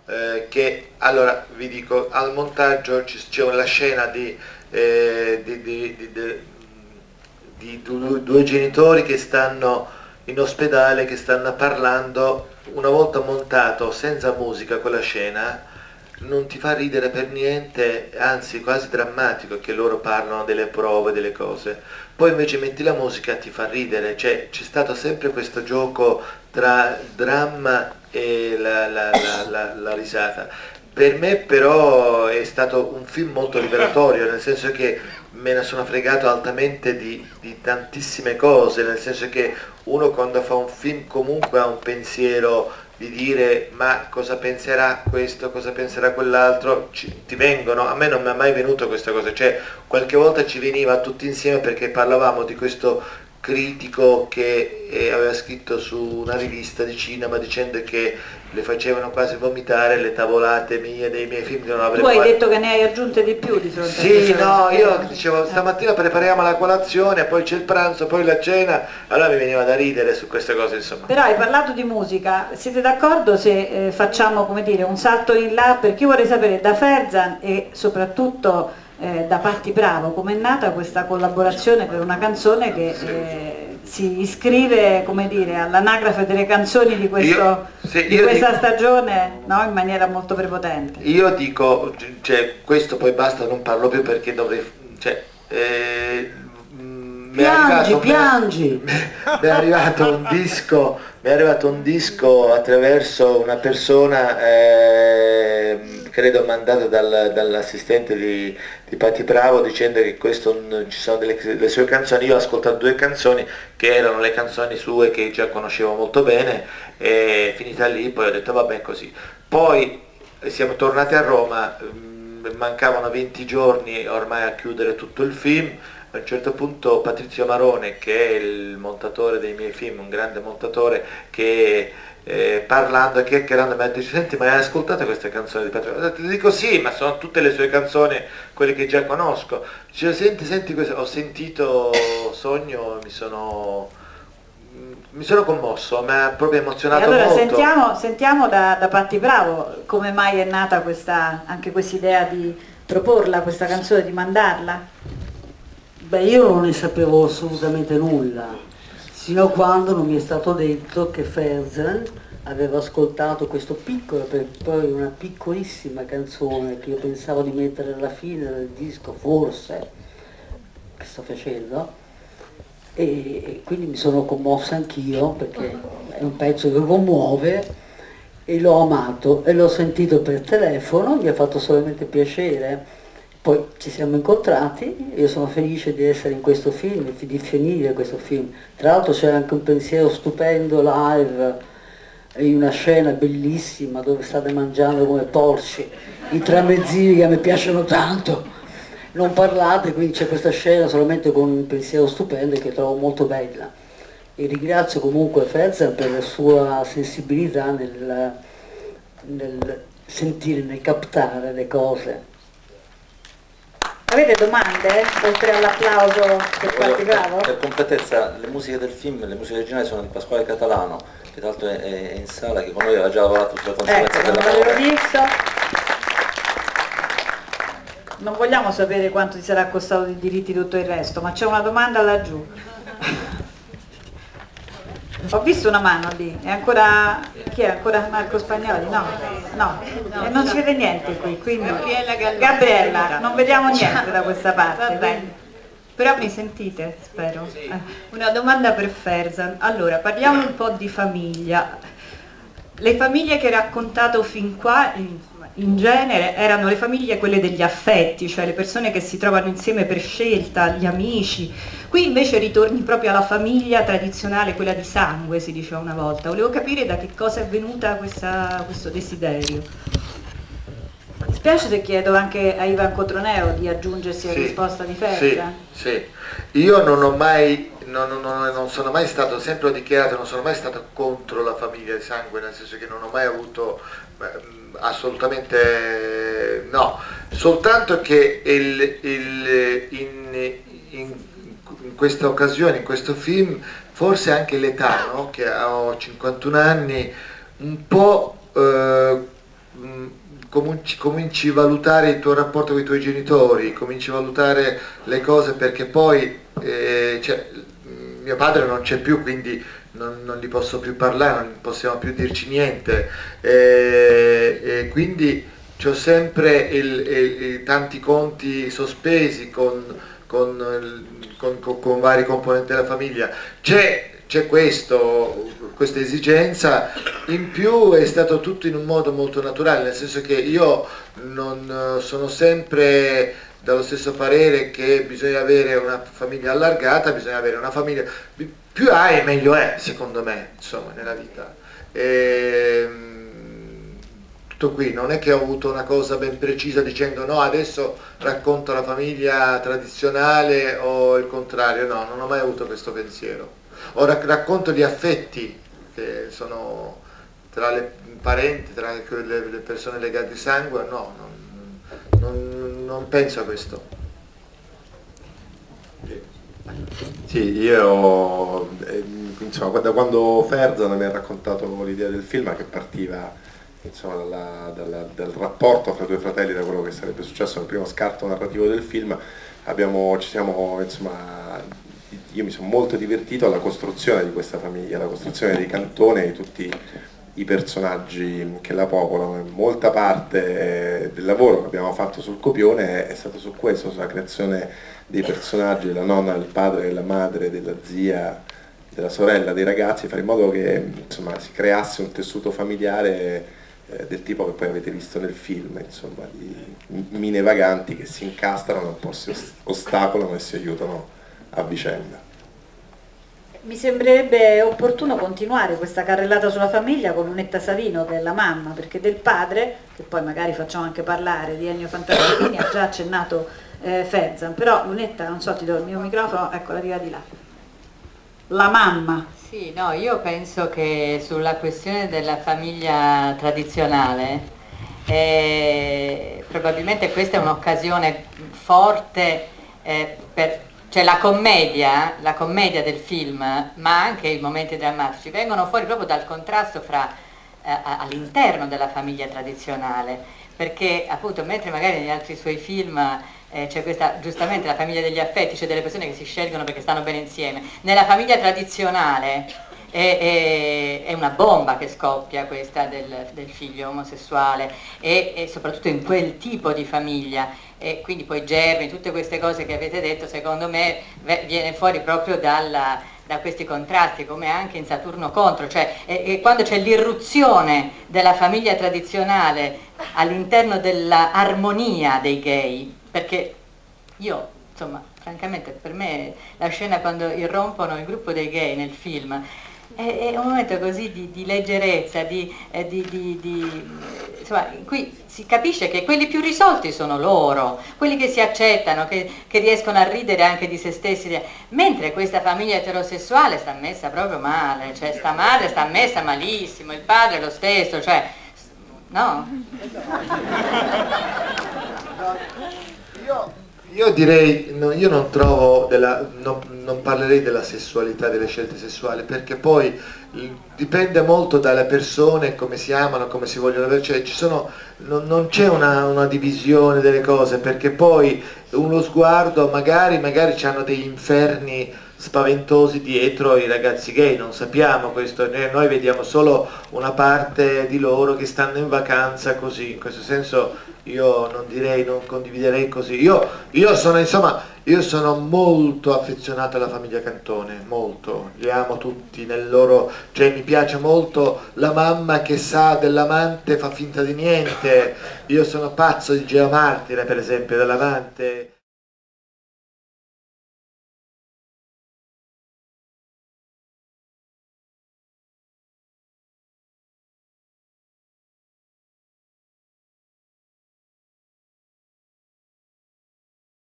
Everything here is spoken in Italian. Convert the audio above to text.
che, allora vi dico, al montaggio c'è la scena di due genitori che stanno in ospedale, che stanno parlando. Una volta montato senza musica quella scena non ti fa ridere per niente, anzi quasi drammatico, che loro parlano delle prove, delle cose. Poi invece metti la musica, ti fa ridere, cioè c'è stato sempre questo gioco tra dramma e la risata. Per me però è stato un film molto liberatorio, nel senso che me ne sono fregato altamente di tantissime cose, nel senso che uno quando fa un film comunque ha un pensiero di dire ma cosa penserà questo, cosa penserà quell'altro, ti vengono, a me non mi è mai venuto questa cosa, cioè qualche volta ci veniva tutti insieme perché parlavamo di questo critico che aveva scritto su una rivista di cinema dicendo che le facevano quasi vomitare le tavolate mie dei miei film che non avrei Tu hai mai... detto che ne hai aggiunte di più di fronte a Sì, no, cose. io dicevo stamattina prepariamo la colazione, poi c'è il pranzo, poi la cena, allora mi veniva da ridere su queste cose, insomma. Però hai parlato di musica, siete d'accordo se facciamo, come dire, un salto in là? Perché io vorrei sapere da Ferzan e soprattutto da Patti Bravo com'è nata questa collaborazione per una canzone che si iscrive, come dire, all'anagrafe delle canzoni di, questa stagione, no? In maniera molto prepotente. Io dico, cioè, questo poi basta, non parlo più perché dovrei... Cioè, piangi! Mi è arrivato un disco attraverso una persona, credo mandato dall'assistente di Patti Bravo, dicendo che ci sono le sue canzoni. Io ho ascoltato 2 canzoni che erano le canzoni sue che già conoscevo molto bene, e finita lì poi ho detto vabbè così. Poi siamo tornati a Roma, mancavano 20 giorni ormai a chiudere tutto il film. A un certo punto Patrizio Marone, che è il montatore dei miei film, un grande montatore, che parlando e chiacchierando mi ha detto: senti, ma hai ascoltato queste canzoni di Patrizio? Ho detto, dico sì, ma sono tutte le sue canzoni, quelle che già conosco. Dice, senti questo. Ho sentito Sogno, mi sono commosso, mi ha proprio emozionato allora molto. sentiamo da Patti Bravo come mai è nata anche questa idea di proporla, questa canzone, di mandarla. Beh, io non ne sapevo assolutamente nulla, sino a quando non mi è stato detto che Ferzan aveva ascoltato questo piccolo, per poi una piccolissima canzone che io pensavo di mettere alla fine del disco, forse, che sto facendo, e quindi mi sono commossa anch'io, perché è un pezzo che commuove, e l'ho amato, e l'ho sentito per telefono, mi ha fatto solamente piacere. Poi ci siamo incontrati, io sono felice di essere in questo film, di finire questo film. Tra l'altro c'era anche un pensiero stupendo live, in una scena bellissima dove state mangiando come porci, i tramezzini che a me piacciono tanto. Non parlate, quindi c'è questa scena solamente con un pensiero stupendo che trovo molto bella. E ringrazio comunque Ferzan per la sua sensibilità nel sentire, nel captare le cose. Avete domande? Oltre all'applauso per Patti Bravo? Per completezza, le musiche del film, le musiche originali sono di Pasquale Catalano, che tra l'altro è in sala, che con noi aveva già lavorato sulla conseguenza non della l'avevo parola. visto. Non vogliamo sapere quanto ti sarà costato di diritti tutto il resto, ma c'è una domanda laggiù. Ho visto una mano lì, è ancora... chi è? Ancora Marco Spagnoli? No, e non si vede niente qui, quindi... Gabriella, non vediamo niente da questa parte. Però mi sentite, spero. Una domanda per Ferzan. Allora, parliamo un po' di famiglia. Le famiglie che hai raccontato fin qua, in genere, erano le famiglie quelle degli affetti, cioè le persone che si trovano insieme per scelta, gli amici. Qui invece ritorni proprio alla famiglia tradizionale, quella di sangue, si diceva una volta. Volevo capire da che cosa è venuta questo desiderio. Mi spiace se chiedo anche a Ivan Cotroneo di aggiungersi alla risposta di Ferzan. Sì. Io non ho mai, non sono mai stato, sempre ho dichiarato, non sono mai stato contro la famiglia di sangue, nel senso che non ho mai avuto, assolutamente no, soltanto che in questa occasione, in questo film, forse anche l'età, no? Che ho 51 anni, un po' cominci a valutare il tuo rapporto con i tuoi genitori, cominci a valutare le cose, perché poi mio padre non c'è più, quindi non gli posso più parlare, non possiamo più dirci niente, e quindi c'ho sempre tanti conti sospesi con vari componenti della famiglia. C'è questa esigenza, in più è stato tutto in un modo molto naturale, nel senso che io non sono sempre dallo stesso parere che bisogna avere una famiglia allargata, bisogna avere una famiglia, più hai meglio è, secondo me, insomma, nella vita. Tutto qui, non è che ho avuto una cosa ben precisa dicendo no, adesso racconto la famiglia tradizionale o il contrario, no, non ho mai avuto questo pensiero. Ora racconto gli affetti che sono tra le parenti, tra le persone legate di sangue, no, non penso a questo. Sì, io insomma, da quando Ferzan mi ha raccontato l'idea del film, che partiva insomma, dal rapporto fra due fratelli, da quello che sarebbe successo nel primo scarto narrativo del film, io mi sono molto divertito alla costruzione di questa famiglia, alla costruzione di Cantone e di tutti i personaggi che la popolano. Molta parte del lavoro che abbiamo fatto sul copione è stato su questo, sulla creazione dei personaggi, della nonna, del padre, della madre, della zia, della sorella, dei ragazzi, fare in modo che insomma, si creasse un tessuto familiare del tipo che poi avete visto nel film, insomma, di mine vaganti che si incastrano, un po' si ostacolano e si aiutano a vicenda. Mi sembrerebbe opportuno continuare questa carrellata sulla famiglia con Lunetta Savino, che è la mamma, perché del padre, che poi magari facciamo anche parlare, di Ennio Fantastichini, ha già accennato Ferzan, però Lunetta, non so, ti do il mio microfono, ecco, arriva di là. La mamma. Sì, no, io penso che sulla questione della famiglia tradizionale, probabilmente questa è un'occasione forte cioè la commedia del film, ma anche i momenti drammatici, vengono fuori proprio dal contrasto all'interno della famiglia tradizionale, perché appunto mentre magari negli altri suoi film c'è questa, giustamente, la famiglia degli affetti, cioè delle persone che si scelgono perché stanno bene insieme, nella famiglia tradizionale è una bomba che scoppia questa del figlio omosessuale e soprattutto in quel tipo di famiglia, e quindi poi germi, tutte queste cose che avete detto, secondo me viene fuori proprio da questi contrasti, come anche in Saturno contro, cioè quando c'è l'irruzione della famiglia tradizionale all'interno dell'armonia dei gay, perché io, insomma, francamente per me la scena quando irrompono il gruppo dei gay nel film è un momento così di leggerezza, insomma, in cui si capisce che quelli più risolti sono loro, quelli che si accettano, che riescono a ridere anche di se stessi, mentre questa famiglia eterosessuale sta messa proprio male, cioè sta madre sta messa malissimo, il padre lo stesso, cioè, no? Io direi, io non trovo, non parlerei della sessualità, delle scelte sessuali, perché poi dipende molto dalle persone, come si amano, come si vogliono avere, cioè non c'è una divisione delle cose, perché poi uno sguardo, magari hanno degli inferni spaventosi dietro i ragazzi gay, non sappiamo questo, noi vediamo solo una parte di loro che stanno in vacanza così, in questo senso io non condividerei così. Io sono molto affezionato alla famiglia Cantone, molto, li amo tutti nel loro, cioè mi piace molto la mamma che sa dell'amante, fa finta di niente, io sono pazzo di Geo Martire per esempio, dell'amante.